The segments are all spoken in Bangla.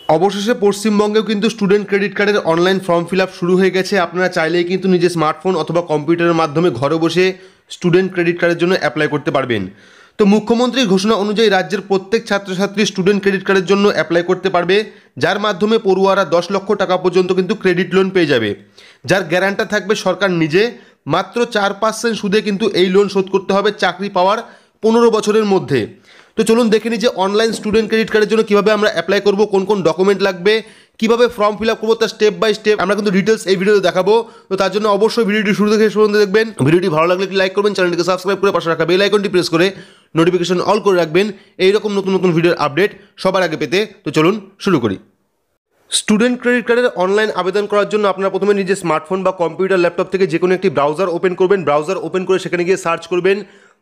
অবশেষে পশ্চিমবঙ্গেও কিন্তু স্টুডেন্ট ক্রেডিট কার্ডের অনলাইন ফর্ম ফিল আপ শুরু হয়ে গেছে। আপনারা চাইলেই কিন্তু নিজের স্মার্টফোন অথবা কম্পিউটারের মাধ্যমে ঘরে বসে স্টুডেন্ট ক্রেডিট কার্ডের জন্য অ্যাপ্লাই করতে পারবেন। তো মুখ্যমন্ত্রীর ঘোষণা অনুযায়ী রাজ্যের প্রত্যেক ছাত্রছাত্রী স্টুডেন্ট ক্রেডিট কার্ডের জন্য অ্যাপ্লাই করতে পারবে, যার মাধ্যমে পড়ুয়ারা 10 লক্ষ টাকা পর্যন্ত কিন্তু ক্রেডিট লোন পেয়ে যাবে, যার গ্যারান্টার থাকবে সরকার নিজে। মাত্র 4% সুদে কিন্তু এই লোন শোধ করতে হবে চাকরি পাওয়ার 15 বছরের মধ্যে। তো চলুন দেখে নিই যে অনলাইন স্টুডেন্ট ক্রেডিট কার্ডের জন্য কীভাবে আমরা অ্যাপ্লাই করব, কোন কোন ডকুমেন্ট লাগবে, কীভাবে ফর্ম ফিল আপ করবো, তার স্টেপ বাই স্টেপ আমরা কিন্তু ডিটেলস এই ভিডিওতে দেখাবো। তো তার জন্য অবশ্যই ভিডিওটি শুরু থেকে শুরু পর্যন্ত দেখবেন। ভিডিওটি ভালো লাগলে একটি লাইক করবেন, চ্যানেলটিকে সাবস্ক্রাইব করে পাশে রাখা বেল আইকনটি প্রেস করে নোটিফিকেশন অল করে রাখবেন এইরকম নতুন নতুন ভিডিওর আপডেট সবার আগে পেতে। তো চলুন শুরু করি। স্টুডেন্ট ক্রেডিট কার্ডের অনলাইন আবেদন করার জন্য আপনারা প্রথমে নিজের স্মার্টফোন বা কম্পিউটার ল্যাপটপ থেকে যে কোনো একটি ব্রাউজার ওপেন করবেন। ব্রাউজার ওপেন করে সেখানে গিয়ে সার্চ করবেন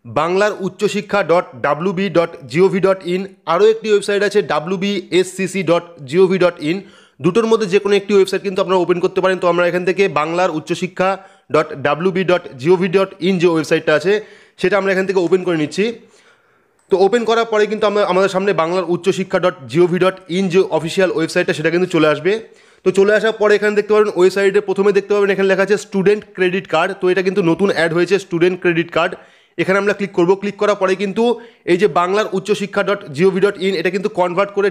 banglar-uchchoshikha.wb.gov.in। আরও একটি ওয়েবসাইট আছে wbscc.gov.in। দুটোর মধ্যে যে কোনো একটি ওয়েবসাইট কিন্তু আপনারা ওপেন করতে পারেন। তো আমরা এখান থেকে banglar-uchchoshikha.wb.gov.in যে ওয়েবসাইটটা আছে সেটা আমরা এখান থেকে ওপেন করে নিচ্ছি। তো ওপেন করার পরে কিন্তু আমাদের সামনে banglar-uchchoshikha.gov.in যে অফিসিয়াল ওয়েবসাইটটা সেটা কিন্তু চলে আসবে। তো চলে আসার পরে এখানে দেখতে পাবেন ওয়েবসাইটে প্রথমে দেখতে পাবেন এখানে লেখা আছে স্টুডেন্ট ক্রেডিট কার্ড। তো এটা কিন্তু নতুন অ্যাড হয়েছে স্টুডেন্ট ক্রেডিট কার্ড। এখানে আমরা ক্লিক করব। ক্লিক করার পরে কিন্তু এই যে banglar-uchchoshikha.gov.in এটা কিন্তু কনভার্ট করে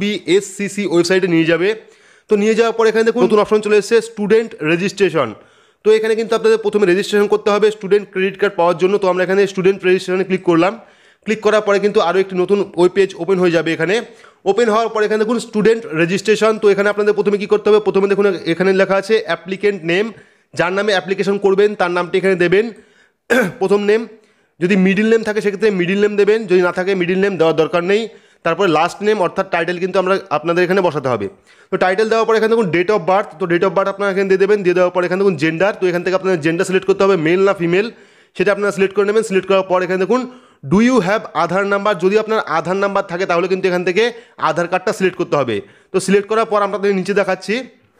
WBSCC ওয়েবসাইটে নিয়ে যাবে। তো নিয়ে যাওয়ার পরে এখানে দেখুন নতুন অপশন চলে এসেছে স্টুডেন্ট রেজিস্ট্রেশন। তো এখানে কিন্তু আপনাদের প্রথমে রেজিস্ট্রেশন করতে হবে স্টুডেন্ট ক্রেডিট কার্ড পাওয়ার জন্য। তো আমরা এখানে স্টুডেন্ট রেজিস্ট্রেশনে ক্লিক করলাম। ক্লিক করার পরে কিন্তু আরও একটি নতুন ওয়েব পেজ ওপেন হয়ে যাবে। এখানে ওপেন হওয়ার পরে এখানে দেখুন স্টুডেন্ট রেজিস্ট্রেশন। তো এখানে আপনাদের প্রথমে কী করতে হবে, প্রথমে দেখুন এখানে লেখা আছে অ্যাপ্লিকেন্ট নেম, যার নামে অ্যাপ্লিকেশন করবেন তার নামটি এখানে দেবেন প্রথম নেম। যদি মিডিল নেম থাকে সেক্ষেত্রে মিডিল নেম দেবেন, যদি না থাকে মিডিল নেম দেওয়ার দরকার নেই। তারপরে লাস্ট নেম অর্থাৎ টাইটেল কিন্তু আপনাদের এখানে বসাতে হবে। তো টাইটেল দেওয়ার পরে এখানে দেখুন ডেট অফ বার্থ। তো ডেট অফ বার্থ আপনারা এখানে দিয়ে দেবেন। দিয়ে দেওয়ার পরে এখানে দেখুন জেন্ডার। তো এখান থেকে আপনাদের জেন্ডার সিলেক্ট করতে হবে, মেল না ফিমেল সেটা আপনারা সিলেক্ট করে নেবেন। সিলেক্ট করার পর এখানে দেখুন do you have Aadhaar number, যদি আপনার আধার নাম্বার থাকে তাহলে কিন্তু এখান থেকে আধার কার্ডটা সিলেক্ট করতে হবে। তো সিলেক্ট করার পর আপনাদের নিচে দেখাচ্ছি।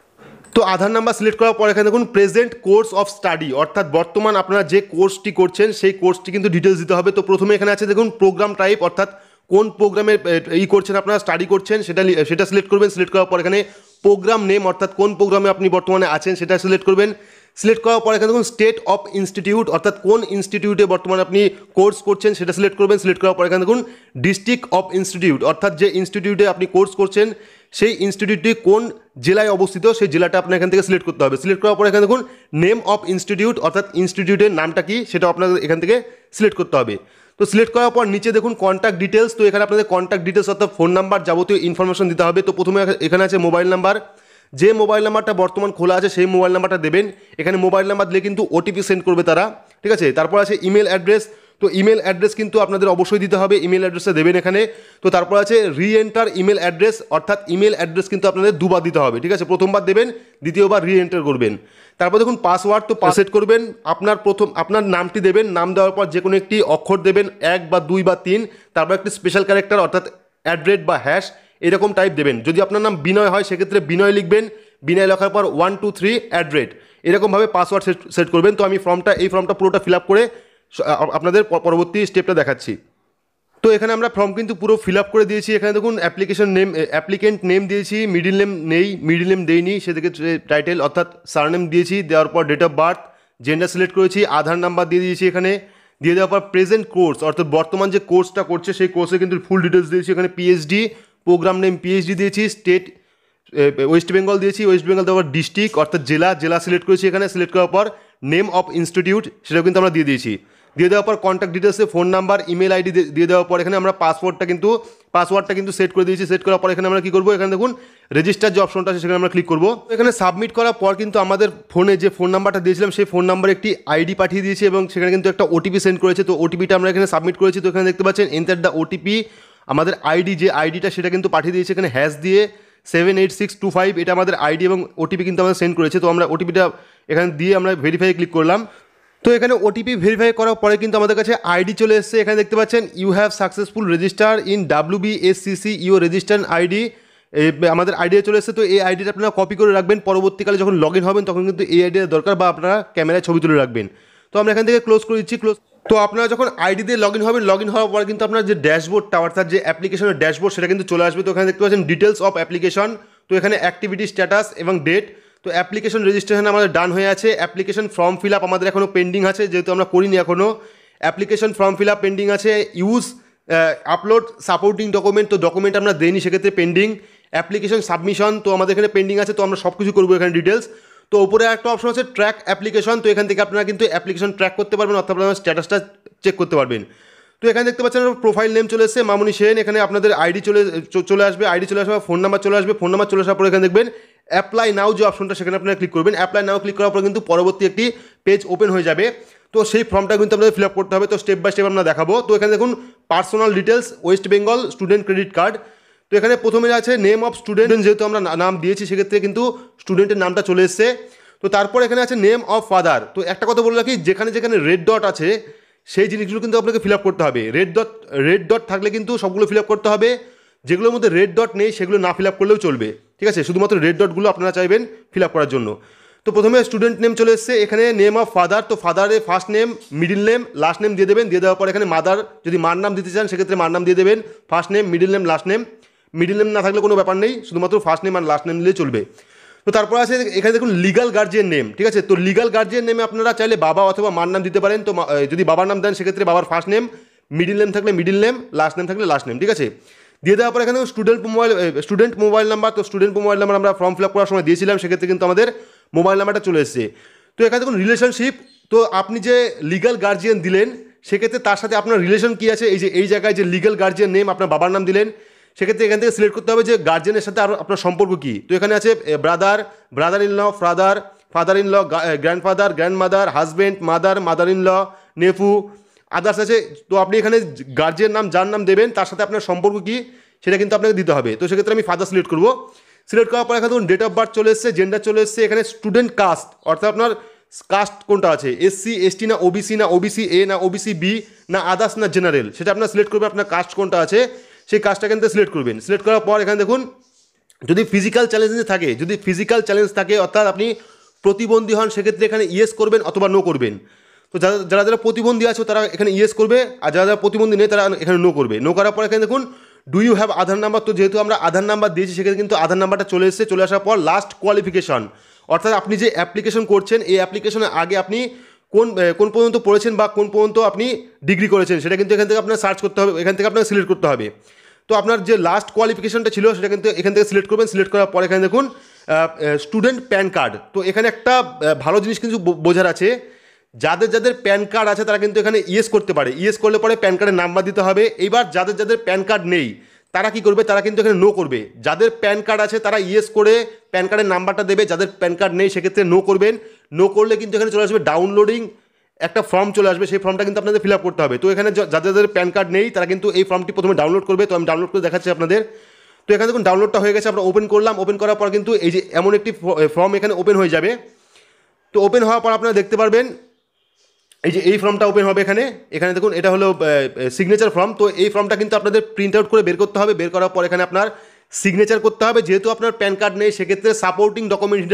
তো আধার নাম্বার সিলেক্ট করার পর এখানে দেখুন প্রেজেন্ট কোর্স অফ স্টাডি, অর্থাৎ বর্তমান আপনারা যে কোর্সটি করছেন সেই কোর্সটি কিন্তু ডিটেলস দিতে হবে। তো প্রথমে এখানে আছে দেখুন প্রোগ্রাম টাইপ, অর্থাৎ কোন প্রোগ্রামে করছেন আপনারা স্টাডি করছেন সেটা সিলেক্ট করবেন। সিলেক্ট করার পর এখানে প্রোগ্রাম নেম অর্থাৎ কোন প্রোগ্রামে আপনি বর্তমানে আছেন সেটা সিলেক্ট করবেন। সিলেক্ট করার পর এখানে দেখুন স্টেট অফ ইনস্টিটিউট, অর্থাৎ কোন ইনস্টিটিউটে বর্তমানে আপনি কোর্স করছেন সেটা সিলেক্ট করবেন। সিলেক্ট করার পর এখানে দেখুন ডিস্ট্রিক্ট অফ ইনস্টিটিউট, অর্থাৎ যে ইনস্টিটিউটে আপনি কোর্স করছেন সেই ইনস্টিটিউটটি কোন জেলায় অবস্থিত সেই জেলাটা আপনার এখান থেকে সিলেক্ট করতে হবে। সিলেক্ট করার পর এখানে দেখুন নেম অফ ইনস্টিটিউট, অর্থাৎ ইনস্টিটিউটের নামটা কি সেটা আপনাদের এখান থেকে সিলেক্ট করতে হবে। তো সিলেক্ট করার পর নিচে দেখুন কন্ট্যাক্ট ডিটেলস। তো এখানে আপনাদের কন্ট্যাক্ট ডিটেলস অর্থাৎ ফোন নাম্বার যাবতীয় ইনফরমেশন দিতে হবে। তো প্রথমে এখানে আছে মোবাইল নাম্বার, যে মোবাইল নাম্বারটা বর্তমান খোলা আছে সেই মোবাইল নাম্বারটা দেবেন। এখানে মোবাইল নাম্বার দিলে কিন্তু ওটিপি সেন্ড করবে তারা, ঠিক আছে। তারপর আছে ইমেল অ্যাড্রেস। তো ইমেল অ্যাড্রেস কিন্তু আপনাদের অবশ্যই দিতে হবে, ইমেল অ্যাড্রেসটা দেবেন এখানে। তো তারপর আছে রি এন্টার ইমেল অ্যাড্রেস, অর্থাৎ ইমেল অ্যাড্রেস কিন্তু আপনাদের দুবার দিতে হবে, ঠিক আছে। প্রথমবার দেবেন, দ্বিতীয়বার রি এন্টার করবেন। তারপর দেখুন পাসওয়ার্ড, তো সেট করবেন। আপনার নামটি দেবেন, নাম দেওয়ার পর যে কোনো একটি অক্ষর দেবেন, 1 বা 2 বা 3, তারপর একটি স্পেশাল ক্যারেক্টার অর্থাৎ অ্যাড্রেস বা হ্যাশ এরকম টাইপ দেবেন। যদি আপনার নাম বিনয় হয় সেক্ষেত্রে বিনয় লিখবেন, বিনয় লেখার পর 1 2 3 অ্যাড্রেস এরকমভাবে পাসওয়ার্ড সেট করবেন। তো আমি এই ফর্মটা পুরোটা ফিল আপ করে আপনাদের পরবর্তী স্টেপটা দেখাচ্ছি। তো এখানে আমরা ফর্ম কিন্তু পুরো ফিল আপ করে দিয়েছি। এখানে দেখুন অ্যাপ্লিকেন্ট নেম দিয়েছি, মিডিল নেম নেই, মিডিল নেম দেইনি, সেদিকে টাইটেল অর্থাৎ সারনেম দিয়েছি। দেওয়ার পর date of birth, gender select করেছি, আধার নাম্বার দিয়ে দিয়েছি এখানে। দিয়ে দেওয়ার পর প্রেজেন্ট কোর্স অর্থাৎ বর্তমান যে কোর্সটা করছে সেই কোর্সে কিন্তু ফুল ডিটেলস দিয়েছি। এখানে পিএইচডি, প্রোগ্রাম নেম পিএইচডি দিয়েছি, স্টেট ওয়েস্ট বেঙ্গল দিয়েছি, ওয়েস্ট বেঙ্গল দেওয়ার ডিস্ট্রিক্ট অর্থাৎ জেলা সিলেক্ট করেছি এখানে। সিলেক্ট করার পর নেম অফ ইনস্টিটিউট সেটাও কিন্তু আমরা দিয়ে দিয়েছি। দিয়ে দেওয়ার পর কন্ট্যাক্ট ডিটেলসে ফোন নাম্বার, ইমেল আইডি দিয়ে দেওয়ার পর এখানে আমরা পাসওয়ার্ডটা কিন্তু সেট করে দিয়েছি। সেট করার পর এখানে আমরা কী করবো, এখানে দেখুন রেজিস্টার যে অপশনটা আছে সেখানে আমরা ক্লিক করবো। এখানে সাবমিট করার পর কিন্তু আমাদের ফোনে যে ফোন নাম্বারটা দিয়েছিলাম সেই ফোন নাম্বারে একটি আইডি পাঠিয়ে দিয়েছি এবং সেখানে কিন্তু একটা ওটিপি সেন্ড করেছে। তো ওটিপিটা আমরা এখানে সাবমিট করেছি। তো এখানে দেখতে পাচ্ছেন এন্টার দ্য ওটিপি, আমাদের যে আইডিটা সেটা কিন্তু পাঠিয়ে দিয়েছে এখানে হ্যাশ দিয়ে 78625, এটা আমাদের আইডি এবং ওটিপি কিন্তু আমাদের সেন্ড করেছে। তো আমরা ওটিপিটা এখানে দিয়ে আমরা ভেরিফাই ক্লিক করলাম। তো এখানে ওটিপি ভেরিফাই করার পরে কিন্তু আমাদের কাছে আইডি চলে এসেছে। এখানে দেখতে পাচ্ছেন you have successful register in WBSCC your registered ID, আমাদের আইডিয়া চলে এসেছে। তো এই আইডিটা আপনারা কপি করে রাখবেন, পরবর্তীকালে যখন লগ ইন হবেন তখন কিন্তু এই আইডিয়া দরকার, বা আপনারা ক্যামেরায় ছবি তুলে রাখবেন। তো আমরা এখান থেকে ক্লোজ করে দিচ্ছি। তো আপনারা যখন আইডি দিয়ে লগ ইন হবেন, লগ ইন হওয়ার পর কিন্তু আপনার যে ড্যাশবোর্ডটা অর্থাৎ যে অ্যাপ্লিকেশনের ড্যাশবোর্ড সেটা কিন্তু চলে আসবে। তো এখানে দেখতে পাচ্ছেন ডিটেলস অফ অ্যাপ্লিকেশন, তো এখানে অ্যাক্টিভিটি স্ট্যাটাস এবং ডেট। তো অ্যাপ্লিকেশন রেজিস্ট্রেশন আমাদের ডান হয়ে আছে, অ্যাপ্লিকেশন ফর্ম ফিল আপ আমাদের এখনও পেন্ডিং আছে যেহেতু আমরা করিনি এখনও, application form fill up pending আছে, ইউজ আপলোড সাপোর্টিং ডকুমেন্ট, তো ডকুমেন্ট আমরা দেইনি সেক্ষেত্রে পেন্ডিং, অ্যাপ্লিকেশন সাবমিশন তো আমাদের এখানে পেন্ডিং আছে, তো আমরা সব কিছু করবো এখানে ডিটেলস। তো উপরে একটা অপশন আছে ট্র্যাক অ্যাপ্লিকেশন, তো এখান থেকে আপনারা কিন্তু অ্যাপ্লিকেশন ট্র্যাক করতে পারবেন অর্থাৎ আপনার স্ট্যাটাসটা চেক করতে পারবেন। তো এখানে দেখতে পাচ্ছেন প্রোফাইল নেম চলে এসেছে মামুনি সেন, এখানে আপনাদের আইডি চলে আসবে, আইডি চলে আসবে, ফোন নাম্বার চলে আসবে, ফোন নাম্বার চলে আসার পরে এখানে দেখবেন অ্যাপ্লাই নাও যে অপশনটা সেখানে আপনারা ক্লিক করবেন, অ্যাপ্লাই নাও ক্লিক করার পর কিন্তু পরবর্তী একটি পেজ ওপেন হয়ে যাবে। তো সেই ফর্মটা কিন্তু আপনাদের ফিল আপ করতে হবে, তো স্টেপ বাই স্টেপ আমরা দেখাবো। তো এখানে দেখুন personal details West Bengal student credit card, তো এখানে প্রথমে আছে নেম অফ স্টুডেন্ট, যেহেতু আমরা নাম দিয়েছি সেক্ষেত্রে কিন্তু স্টুডেন্টের নামটা চলে এসছে। তো তারপর এখানে আছে নেম অফ ফাদার, তো একটা কথা বলে রাখি যেখানে যেখানে রেড ডট আছে সেই জিনিসগুলো কিন্তু আপনাকে ফিল আপ করতে হবে, রেড ডট থাকলে কিন্তু সবগুলো ফিল আপ করতে হবে, যেগুলোর মধ্যে রেড ডট নেই সেগুলো না ফিল আপ করলেও চলবে, ঠিক আছে, শুধুমাত্র রেড ডটগুলো আপনারা চাইবেন ফিল আপ করার জন্য। তো প্রথমে স্টুডেন্ট নেম চলে এসছে, এখানে নেম অফ ফাদার, তো ফাদারের first name, middle name, last name দিয়ে দেবেন, দিয়ে দেওয়ার পর এখানে মাদার যদি মার নাম দিতে চান সেক্ষেত্রে মার নাম দিয়ে দেবেন, first name, middle name, last name, middle name না থাকলে কোনো ব্যাপার নেই, শুধুমাত্র ফার্স্ট নেম আর লাস্ট নেম দিলেই চলবে। তো তারপর আছে এখানে দেখুন লিগাল গার্জিয়ান নেম, ঠিক আছে, তো লিগাল গার্জিয়ান নেমে আপনারা চাইলে বাবা অথবা মার নাম দিতে পারেন, তো যদি বাবার নাম দেন সেক্ষেত্রে বাবার ফার্স্ট নেম, মিডিল নেম থাকলে মিডিল নেম, লাস্ট নেম থাকলে লাস্ট নেম, ঠিক আছে। দিয়ে দেওয়ার পর এখানে স্টুডেন্ট মোবাইল নাম্বার, তো স্টুডেন্ট মোবাইল নাম্বার আমরা ফর্ম ফিল আপ করার সময় দিয়েছিলাম, সেক্ষেত্রে কিন্তু আমাদের মোবাইল নাম্বারটা চলে এসেছে। তো এখানে দেখুন রিলেশনশিপ, তো আপনি যে লিগাল গার্জিয়ান দিলেন সেক্ষেত্রে তার সাথে আপনার রিলেশন কী আছে, এই যে এই জায়গায় যে লিগাল গার্জিয়ান নেম আপনার বাবার নাম দিলেন, সেক্ষেত্রে এখান থেকে সিলেক্ট করতে হবে যে গার্জিয়ানের সাথে আর আপনার সম্পর্ক কী। তো এখানে আছে brother in law, father in law, grandfather, grandmother, husband, mother in law, nephew, others আছে। তো আপনি এখানে গার্জিয়ান নাম যার নাম দেবেন তার সাথে আপনার সম্পর্ক কী সেটা কিন্তু আপনাকে দিতে হবে। তো সেক্ষেত্রে আমি ফাদার সিলেক্ট করবো, সিলেক্ট করার পর এখানে ধরুন ডেট অফ বার্থ চলে এসছে, জেন্ডার চলে এসছে, এখানে স্টুডেন্ট কাস্ট অর্থাৎ আপনার কাস্ট কোনটা আছে, এসসি এসটি না ওবিসি এ না ওবিসি বি না আদার্স না জেনারেল, সেটা আপনার সিলেক্ট করবেন, আপনার কাস্ট কোনটা আছে সেই কাজটা কিন্তু সিলেক্ট করবেন। সিলেক্ট করার পর এখানে দেখুন যদি ফিজিক্যাল চ্যালেঞ্জ থাকে অর্থাৎ আপনি প্রতিবন্ধী হন সেক্ষেত্রে এখানে ইয়েস করবেন অথবা নো করবেন। তো যারা প্রতিবন্ধী আছে তারা এখানে ইয়েস করবে, আর যারা প্রতিবন্ধী নেই তারা এখানে নো করবে। নো করার পর এখানে দেখুন do you have Aadhaar number, তো যেহেতু আমরা আধার নাম্বার দিয়েছি সেখানে কিন্তু আধার নাম্বারটা চলে এসেছে। চলে আসার পর লাস্ট কোয়ালিফিকেশন অর্থাৎ আপনি যে অ্যাপ্লিকেশন করছেন এই অ্যাপ্লিকেশনের আগে আপনি কোন পর্যন্ত পড়েছেন বা কোন পর্যন্ত আপনি ডিগ্রি করেছেন সেটা কিন্তু এখান থেকে আপনার সার্চ করতে হবে, এখান থেকে আপনাকে সিলেক্ট করতে হবে। তো আপনার যে লাস্ট কোয়ালিফিকেশনটা ছিল সেটা কিন্তু এখান থেকে সিলেক্ট করবেন। সিলেক্ট করার পর এখানে দেখুন স্টুডেন্ট প্যান কার্ড, তো এখানে একটা ভালো জিনিস কিন্তু বোঝার আছে, যাদের প্যান কার্ড আছে তারা কিন্তু এখানে ইয়েস করতে পারে, ইয়েস করলে পরে প্যান কার্ডের নাম্বার দিতে হবে। এইবার যাদের প্যান কার্ড নেই তারা কি করবে, তারা কিন্তু এখানে নো করবে। যাদের প্যান কার্ড আছে তারা ইয়েস করে প্যান কার্ডের নাম্বারটা দেবে, যাদের প্যান কার্ড নেই সেক্ষেত্রে নো করবেন। নো করলে কিন্তু এখানে চলে আসবে ডাউনলোডিং একটা ফর্ম চলে আসবে, সেই ফর্মটা কিন্তু আপনাদের ফিল আপ করতে হবে। তো এখানে যাদের প্যান কার্ড নেই তারা কিন্তু এই ফর্মটি প্রথমে ডাউনলোড করবে, তো আমি ডাউনলোড করে দেখাচ্ছি আপনাদের। তো এখানে দেখুন ডাউনলোডটা হয়ে গেছে, আমরা ওপেন করলাম, ওপেন করার পর কিন্তু এই যে এমন একটি ফর্ম এখানে ওপেন হয়ে যাবে। তো ওপেন হওয়ার পর আপনারা দেখতে পারবেন এই যে এই ফর্মটা ওপেন হবে এখানে দেখুন এটা হলো সিগনেচার ফর্ম। তো এই ফর্মটা কিন্তু আপনাদের প্রিন্ট আউট করে বের করতে হবে, বের করার পর এখানে আপনার সিগনেচার করতে হবে। যেহেতু আপনার প্যান কার্ড নেই সেক্ষেত্রে সাপোর্টিং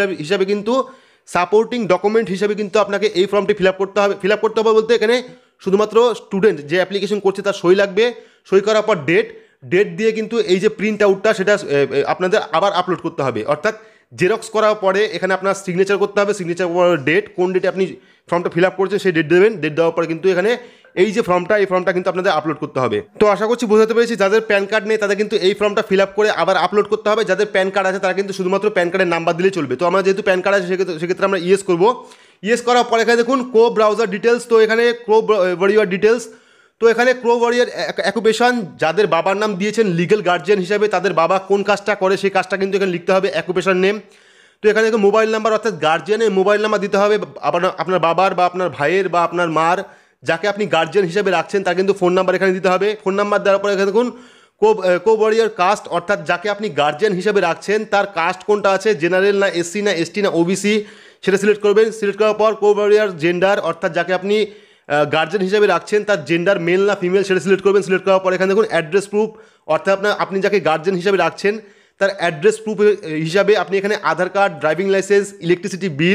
ডকুমেন্ট হিসাবে কিন্তু আপনাকে এই ফর্মটি ফিল আপ করতে হবে বলতে এখানে শুধুমাত্র স্টুডেন্ট যে অ্যাপ্লিকেশন করছে তার সই লাগবে, সই করার পর ডেট দিয়ে কিন্তু এই যে প্রিন্ট আউটটা সেটা আপনাদের আবার আপলোড করতে হবে, অর্থাৎ জেরক্স করার পরে এখানে আপনার সিগনেচার করতে হবে, সিগনেচার করার ডেট, কোন ডেটে আপনি ফর্মটা ফিল আপ করছেন সেই ডেট দেবেন, ডেট দেওয়ার পরে কিন্তু এখানে এই যে ফর্মটা কিন্তু আপনাদের আপলোড করতে হবে। তো আশা করছি বোঝাতে পেরেছি, যাদের প্যান কার্ড নেই তাদের কিন্তু এই ফর্মটা ফিল আপ করে আবার আপলোড করতে হবে, যাদের প্যান কার্ড আছে তারা কিন্তু শুধুমাত্র প্যান কার্ডের নাম্বার দিলেই চলবে। তো আমরা যেহেতু প্যান কার্ড আছে সেক্ষেত্রে আমরা ইয়েস করবো। ইয়েস করার পর এখানে দেখুন ক্রো ব্রাউজার ডিটেলস, তো এখানে ক্রো ওয়ারিয়র ডিটেলস, তো এখানে ক্রো ওয়ারিয়র অ্যাকুপেশন, যাদের বাবার নাম দিয়েছেন লিগ্যাল গার্জিয়ান হিসাবে তাদের বাবা কোন কাজটা করে সেই কাজটা কিন্তু এখানে লিখতে হবে, অ্যাকুপেশন নেম। তো এখানে দেখুন মোবাইল নাম্বার অর্থাৎ গার্জিয়ানের মোবাইল নাম্বার দিতে হবে, আপনার বাবার বা আপনার ভাইয়ের বা আপনার মার যাকে আপনি গার্জিয়ান হিসেবে রাখছেন তার কিন্তু ফোন নাম্বার এখানে দিতে হবে। ফোন নাম্বার দেওয়ার পরে এখানে দেখুন কো ওয়ারিয়র কাস্ট অর্থাৎ যাকে আপনি গার্জিয়ান হিসেবে রাখছেন তার কাস্ট কোনটা আছে, জেনারেল না এসসি না এসটি না ওবিসি সেটা সিলেক্ট করবেন। সিলেক্ট করার পর কো ওয়ারিয়র জেন্ডার অর্থাৎ যাকে আপনি গার্জিয়ান হিসেবে রাখছেন তার জেন্ডার মেল না ফিমেল সেটা সিলেক্ট করবেন। সিলেক্ট করার পর এখানে দেখুন অ্যাড্রেস প্রুফ অর্থাৎ আপনি যাকে গার্জিয়ান হিসেবে রাখছেন তার অ্যাড্রেস প্রুফ হিসাবে আপনি এখানে Aadhaar card, driving licence, electricity bill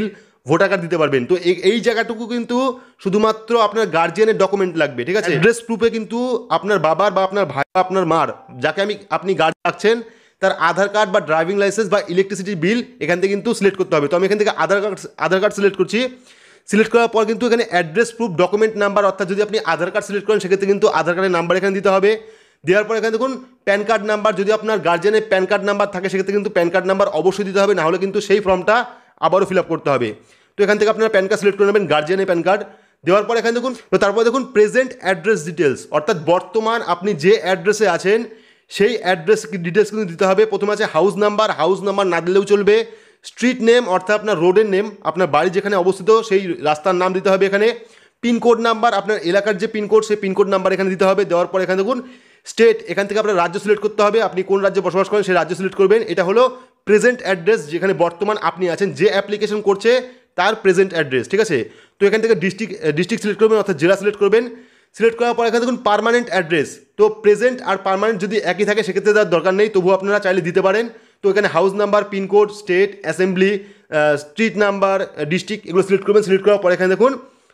voter card দিতে পারবেন। তো এই জায়গাটুকু কিন্তু শুধুমাত্র আপনার গার্জিয়ানের ডকুমেন্ট লাগবে, ঠিক আছে। অ্যাড্রেস প্রুফে কিন্তু আপনার বাবার বা আপনার ভাই বা আপনার মার, যাকে আপনি গার্ড রাখছেন, তার আধার কার্ড বা ড্রাইভিং লাইসেন্স বা ইলেকট্রিসিটি বিল এখান থেকে কিন্তু সিলেক্ট করতে হবে। তো আমি এখান থেকে আধার কার্ড সিলেক্ট করছি। সিলেক্ট করার পর কিন্তু এখানে অ্যাড্রেস প্রুফ ডকুমেন্ট নাম্বার, অর্থাৎ যদি আপনি আধার কার্ড সিলেক্ট করেন সেক্ষেত্রে কিন্তু আধার কার্ডের নাম্বার এখানে দিতে হবে। দেওয়ার পর এখানে দেখুন প্যান কার্ড নাম্বার, যদি আপনার গার্জিয়ানের প্যান কার্ড নাম্বার থাকে সেক্ষেত্রে কিন্তু প্যান কার্ড নাম্বার অবশ্যই দিতে হবে, না হলে কিন্তু সেই ফর্মটা আবারও ফিল আপ করতে হবে। তো এখান থেকে আপনারা প্যান কার্ড সিলেক্ট করে নেবেন, গার্জিয়ানের প্যান কার্ড দেওয়ার পর এখানে দেখুন, তো তারপর দেখুন প্রেজেন্ট অ্যাড্রেস ডিটেলস, অর্থাৎ বর্তমান আপনি যে অ্যাড্রেসে আছেন সেই অ্যাড্রেস ডিটেলস কিন্তু দিতে হবে। প্রথমে আছে হাউস নাম্বার না দিলেও চলবে। স্ট্রিট নেম, অর্থাৎ আপনার রোডের নেম, আপনার বাড়ি যেখানে অবস্থিত সেই রাস্তার নাম দিতে হবে এখানে। পিনকোড নাম্বার, আপনার এলাকার যে পিনকোড সেই পিনকোড নাম্বার এখানে দিতে হবে। দেওয়ার পর এখানে দেখুন স্টেট, এখান থেকে আপনার রাজ্য সিলেক্ট করতে হবে, আপনি কোন রাজ্যে বসবাস করেন সেই রাজ্য সিলেক্ট করবেন। এটা হলো প্রেজেন্ট অ্যাড্রেস, যেখানে বর্তমান আপনি আছেন, যে অ্যাপ্লিকেশন করছে তার প্রেজেন্ট অ্যাড্রেস, ঠিক আছে। তো এখান থেকে ডিস্ট্রিক্ট সিলেক্ট করবেন, অর্থাৎ জেলা সিলেক্ট করবেন। সিলেক্ট করার পর এখানে দেখুন পার্মানেন্ট অ্যাড্রেস, তো প্রেজেন্ট আর পার্মানেন্ট যদি একই থাকে সেক্ষেত্রে তার দরকার নেই, তবুও আপনারা চাইলে দিতে পারেন। তো এখানে house number, pincode, state, assembly, street number, district এগুলো সিলেক্ট করবেন। সিলেক্ট করার পর এখানে দেখুন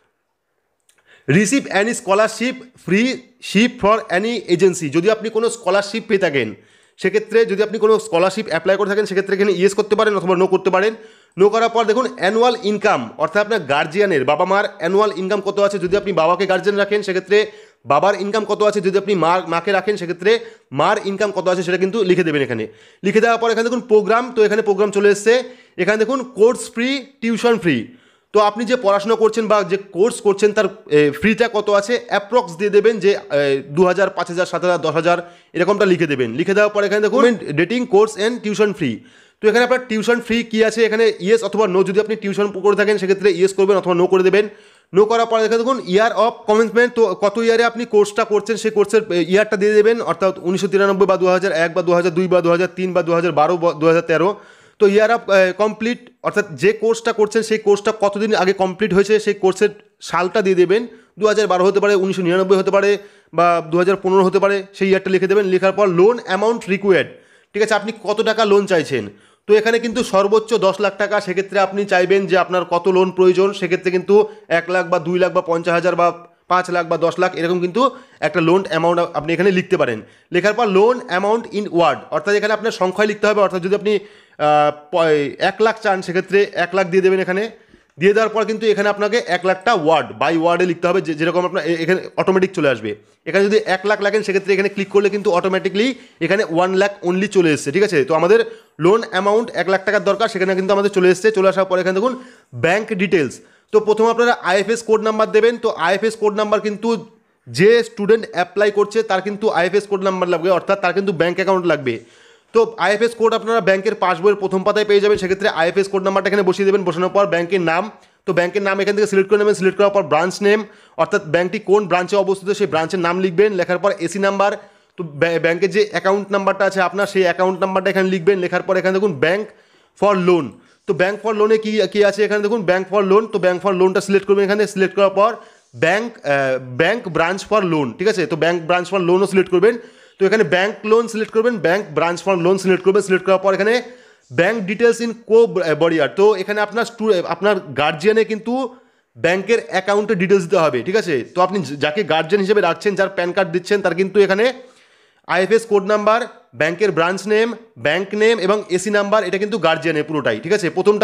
receive any scholarship freeship for any agency, যদি আপনি কোনো স্কলারশিপ পেয়ে থাকেন সেক্ষেত্রে, যদি আপনি কোনো স্কলারশিপ অ্যাপ্লাই করে থাকেন সেক্ষেত্রে এখানে ইয়েস করতে পারেন অথবা নো করতে পারেন। নো করার পর দেখুন অ্যানুয়াল ইনকাম, অর্থাৎ আপনার গার্জিয়ানের বাবা মার অ্যানুয়াল ইনকাম কত আছে, যদি আপনি বাবাকে গার্জিয়ান রাখেন সেক্ষেত্রে বাবার ইনকাম কত আছে, যদি আপনি মাকে রাখেন সেক্ষেত্রে মার ইনকাম কত আছে সেটা কিন্তু লিখে দেবেন এখানে। লিখে দেওয়ার পর এখানে দেখুন প্রোগ্রাম, তো এখানে প্রোগ্রাম চলে এসছে। এখানে দেখুন কোর্স ফ্রি, টিউশন ফ্রি, তো আপনি যে পড়াশোনা করছেন বা যে কোর্স করছেন তার ফ্রিটা কত আছে অ্যাপ্রক্স দিয়ে দেবেন, যে 2000, 5000, 7000, 10,000 এরকমটা লিখে দেবেন। লিখে দেওয়ার পর এখানে দেখুন dating course and tuition free, তো এখানে আপনার টিউশন ফ্রি কী আছে এখানে ইয়েস অথবা নো, যদি আপনি টিউশন করে থাকেন সেক্ষেত্রে ইয়েস করবেন অথবা নো করে দেবেন। নো করার পর এখানে দেখুন ইয়ার অফ কমেন্সমেন্ট, তো কত ইয়ারে আপনি কোর্সটা করছেন সেই কোর্সের ইয়ারটা দিয়ে দেবেন, অর্থাৎ 1993 বা 2001 বা 2002 বা 2003 বা 2012 বা 2013। তো ইয়ার অফ কমপ্লিট, অর্থাৎ যে কোর্সটা করছেন সেই কোর্সটা কতদিন আগে কমপ্লিট হয়েছে সেই কোর্সের সালটা দিয়ে দেবেন, 2012 হতে পারে, 1999 হতে পারে বা 2015 হতে পারে, সেই ইয়ারটা লিখে দেবেন। লেখার পর লোন অ্যামাউন্ট রিকোয়ার্ড, ঠিক আছে, আপনি কত টাকা লোন চাইছেন। তো এখানে কিন্তু সর্বোচ্চ 10 লাখ টাকা, সেক্ষেত্রে আপনি চাইবেন যে আপনার কত লোন প্রয়োজন, সেক্ষেত্রে কিন্তু 1 লাখ বা 2 লাখ বা 50,000 বা 5 লাখ বা 10 লাখ এরকম কিন্তু একটা লোন অ্যামাউন্ট আপনি এখানে লিখতে পারেন। লেখার পর লোন অ্যামাউন্ট ইন ওয়ার্ড, অর্থাৎ এখানে আপনার সংখ্যায় লিখতে হবে, অর্থাৎ যদি আপনি 1 লাখ চান সেক্ষেত্রে 1 লাখ দিয়ে দেবেন এখানে। দিয়ে দেওয়ার পর কিন্তু এখানে আপনাকে 1 লাখটা ওয়ার্ড বাই ওয়ার্ডে লিখতে হবে, যেরকম আপনার এখানে অটোমেটিক চলে আসবে। এখানে যদি 1 লাখ লাগেন সেক্ষেত্রে এখানে ক্লিক করলে কিন্তু অটোমেটিকলি এখানে 1 লাখ অনলি চলে এসছে, ঠিক আছে। তো আমাদের লোন অ্যামাউন্ট 1 লাখ টাকার দরকার, সেখানে কিন্তু আমাদের চলে এসছে। চলে আসার পর এখানে দেখুন ব্যাঙ্ক ডিটেলস, তো প্রথমে আপনারা আইএফএস কোড নাম্বার দেবেন। তো আইএফএস কোড নাম্বার কিন্তু যে স্টুডেন্ট অ্যাপ্লাই করছে তার কিন্তু আইএফএস কোড নাম্বার লাগবে, অর্থাৎ তার কিন্তু ব্যাঙ্ক অ্যাকাউন্ট লাগবে। তো আইএফএস কোড আপনারা ব্যাংকের পাসবইয়ের প্রথম পাতায় পেয়ে যাবেন, সেক্ষেত্রে আইএফএস কোড নাম্বারটা এখানে বসিয়ে দেবেন। বসানোর পর ব্যাংকের নাম, তো ব্যাংকের নাম এখান থেকে সিলেক্ট করে নেবেন। সিলেক্ট করার পর ব্রাঞ্চ নেম, অর্থাৎ ব্যাংকটি কোন ব্রাঞ্চে অবস্থিত সেই ব্রাঞ্চের নাম লিখবেন। লেখার পর এসি নাম্বার, তো ব্যাংকের যে অ্যাকাউন্ট নাম্বারটা আছে আপনার সেই অ্যাকাউন্ট নাম্বারটা এখানে লিখবেন। লেখার পর এখানে দেখুন ব্যাংক ফর লোন, তো ব্যাংক ফর লোনে কি আছে এখানে দেখুন ব্যাংক ফর লোন, তো ব্যাংক ফর লোনটা সিলেক্ট করবেন এখানে। সিলেক্ট করার পর ব্যাংক ব্রাঞ্চ ফর লোন, ঠিক আছে, তো ব্যাংক ব্রাঞ্চ ফর লোনও সিলেক্ট করবেন। তো এখানে ব্যাংক লোন সিলেক্ট করবেন, ব্যাংক ব্রাঞ্চ ফর লোন সিলেক্ট করবেন। সিলেক্ট করার পর এখানে ব্যাংক ডিটেলস ইন কো বডিয়ার, তো এখানে আপনার গার্জিয়ানে কিন্তু ব্যাংকের অ্যাকাউন্টের ডিটেলস দিতে হবে, ঠিক আছে। তো আপনি যাকে গার্জিয়ান হিসেবে রাখছেন, যার প্যান কার্ড দিচ্ছেন, তার কিন্তু এখানে আইএফএস কোড নাম্বার, ব্যাংকের ব্রাঞ্চ নেম, ব্যাংক নেম এবং এসি নাম্বার, এটা কিন্তু গার্জিয়ানের পুরোটাই, ঠিক আছে। প্রথমটা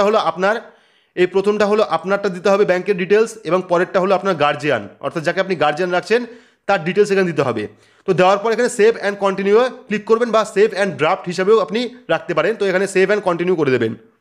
হলো আপনারটা দিতে হবে ব্যাংকের ডিটেলস, এবং পরেরটা হলো আপনার গার্জিয়ান, অর্থাৎ যাকে আপনি গার্জিয়ান রাখছেন তার ডিটেলস এখানে দিতে হবে। তো দেওয়ার পর এখানে সেভ অ্যান্ড কন্টিনিউ ক্লিক করবেন, বা সেভ অ্যান্ড ড্রাফট হিসাবেও আপনি রাখতে পারেন। তো এখানে সেভ অ্যান্ড কন্টিনিউ করে দেবেন।